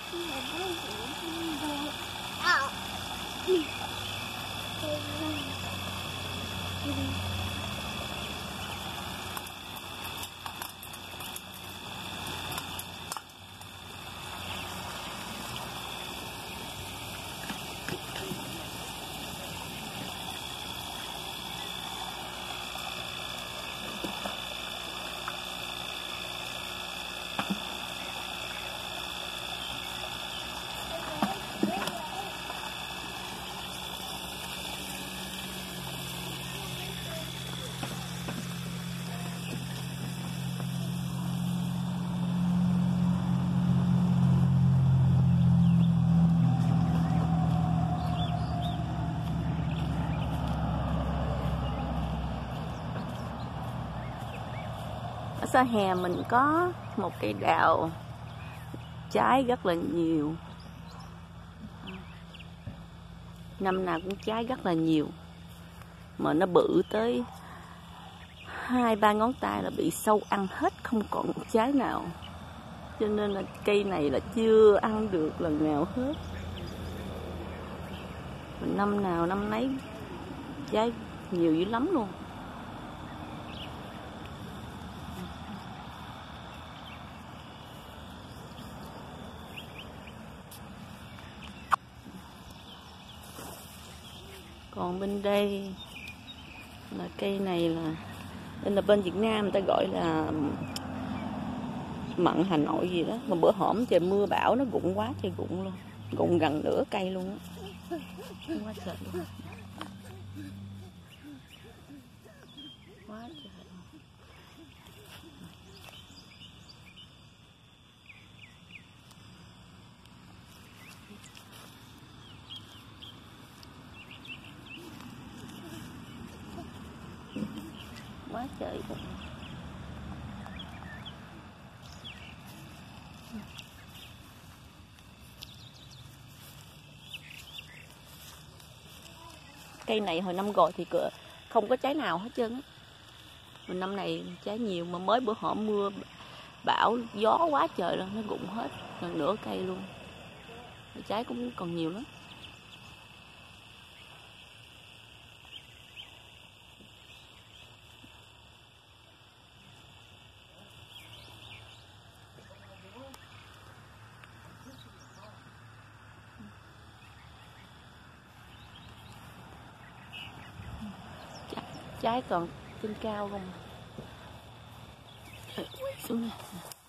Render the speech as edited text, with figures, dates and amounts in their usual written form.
Ở sau hè mình có một cây đào trái rất là nhiều, năm nào cũng trái rất là nhiều, mà nó bự tới 2-3 ngón tay là bị sâu ăn hết, không còn một trái nào, cho nên là cây này là chưa ăn được lần nào hết. Năm nào năm nấy trái nhiều dữ lắm luôn. Còn bên đây là cây này là bên Việt Nam người ta gọi là mận Hà Nội gì đó, mà bữa hổm trời mưa bão nó rụng quá trời rụng luôn, rụng gần nửa cây luôn á, quá trời luôn, quá trời. Quá trời luôn. Cây này hồi năm rồi thì không có trái nào hết trơn á, mà năm này trái nhiều, mà mới bữa hổm mưa bão gió quá trời rồi nó rụng hết gần nửa cây luôn, trái cũng còn nhiều lắm. Trái còn trên cao không? Xuống này.